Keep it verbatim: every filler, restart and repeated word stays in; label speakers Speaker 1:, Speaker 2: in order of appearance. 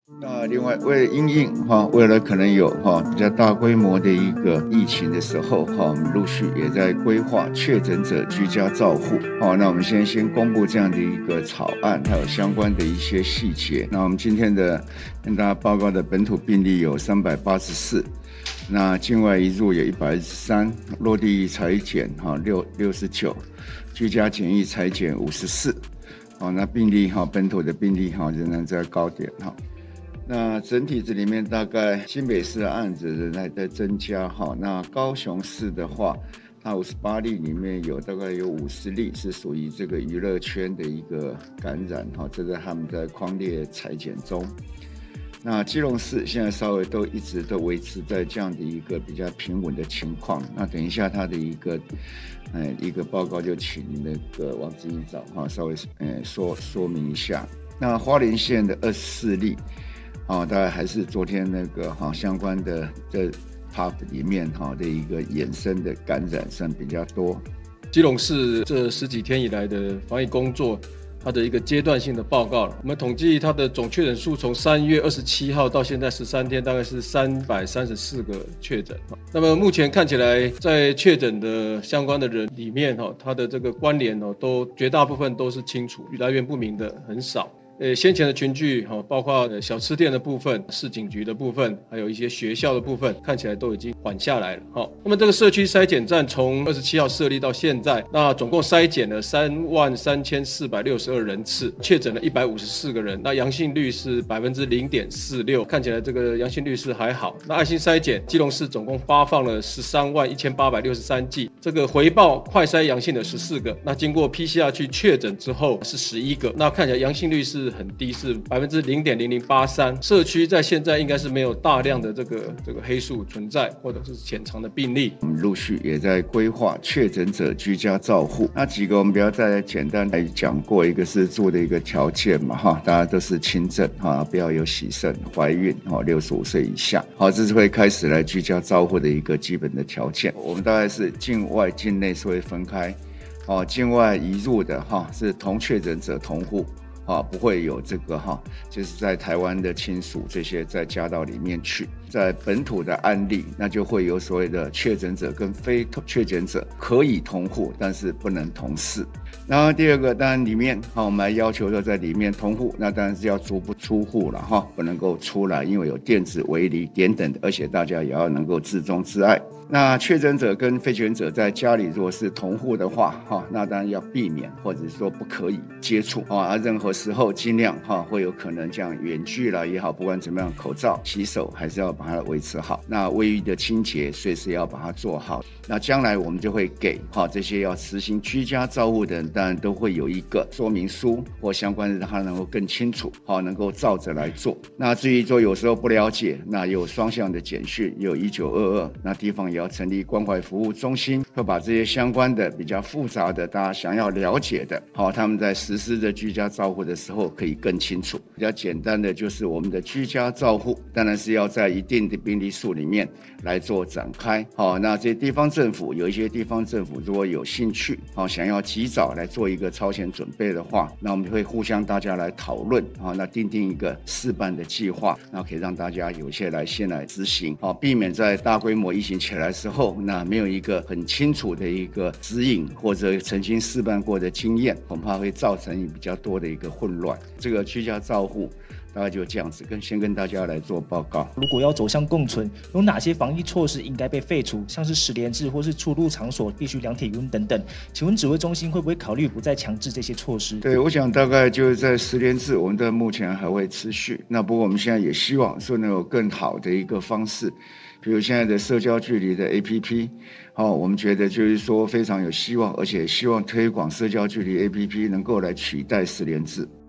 Speaker 1: 那另外，为了因应哈，为了可能有哈比较大规模的一个疫情的时候哈，我们陆续也在规划确诊者居家照护。好，那我们先先公布这样的一个草案，还有相关的一些细节。那我们今天的跟大家报告的本土病例有三百八十四，那境外移入有一百一十三，落地采检哈六六十九，居家检疫采检五十四。好，那病例哈本土的病例哈仍然在高点哈。那整体这里面大概新北市的案子仍然在增加哈，那高雄市的话，它五十八例里面有大概有五十例是属于这个娱乐圈的一个感染哈，这个他们在匡列采检中。那基隆市现在稍微都一直都维持在这样的一个比较平稳的情况。那等一下它的一个呃一个报告就请那个王志英长哈稍微呃说说明一下。那花莲县的二十四例。哦，大概还是昨天那个哈、哦、相关的这 P U B 里面哈、哦、的一个衍生的感染算比较多。
Speaker 2: 基隆市这十几天以来的防疫工作，它的一个阶段性的报告，我们统计它的总确诊数从三月二十七号到现在十三天，大概是三百三十四个确诊。那么目前看起来，在确诊的相关的人里面哈，它的这个关联哦，都绝大部分都是清楚，来源不明的很少。呃，先前的群聚哈，包括小吃店的部分、市警局的部分，还有一些学校的部分，看起来都已经缓下来了哈。那么这个社区筛检站从二十七号设立到现在，那总共筛检了三万三千四百六十二人次，确诊了一百五十四个人，那阳性率是百分之零点四六，看起来这个阳性率是还好。那爱心筛检，基隆市总共发放了十三万一千八百六十三剂，这个回报快筛阳性的十四个，那经过 P C R 去确诊之后是十一个，那看起来阳性率是很低，是百分之零点零零八三。社区在现在应该是没有大量的这个这个黑数存在，或者是潜藏的病例。
Speaker 1: 我们陆续也在规划确诊者居家照护。那几个我们不要再简单来讲过，一个是住的一个条件嘛哈，大家都是轻症哈，不要有洗肾、怀孕哈，六十五岁以下，好，这是会开始来居家照护的一个基本的条件。我们大概是境外、境内是会分开，哦，境外移入的哈是同确诊者同户。啊，不会有这个哈，就是在台湾的亲属这些再加到里面去。在本土的案例，那就会有所谓的确诊者跟非确诊者可以同户，但是不能同室。然后第二个，当然里面哈，我们还要求说在里面同户，那当然是要足不出户了哈，不能够出来，因为有电子围篱点等的，而且大家也要能够自重自爱。那确诊者跟非确诊者在家里如果是同户的话，哈，那当然要避免或者说不可以接触啊，任何时候尽量哈会有可能这样远距啦也好，不管怎么样，口罩、洗手还是要把它维持好。那卫浴的清洁随时要把它做好。那将来我们就会给哈这些要实行居家照护的人，当然都会有一个说明书或相关的，让他能够更清楚，好能够照着来做。那至于说有时候不了解，那有双向的简讯，有一九二二，那地方也要成立关怀服务中心，会把这些相关的比较复杂的，大家想要了解的，好，他们在实施的居家照护的时候可以更清楚。比较简单的就是我们的居家照护，当然是要在一定的病例数里面来做展开。好，那这些地方政府有一些地方政府如果有兴趣，好，想要及早来做一个超前准备的话，那我们会互相大家来讨论，好，那订定一个试办的计划，那可以让大家有些来先来执行，好，避免在大规模疫情起来的时候，那没有一个很清楚的一个指引或者曾经试办过的经验，恐怕会造成比较多的一个混乱。这个居家照护大概就这样子，跟先跟大家来做报告。
Speaker 3: 如果要走向共存，有哪些防疫措施应该被废除？像是实联制或是出入场所必须量体温等等。请问指挥中心会不会考虑不再强制这些措施？
Speaker 1: 对，我想大概就是在实联制，我们在目前还会持续。那不过我们现在也希望说能有更好的一个方式，比如现在的社交距离的 A P P， 好，我们觉得就是说非常有希望，而且希望推广社交距离 A P P 能够来取代实联制。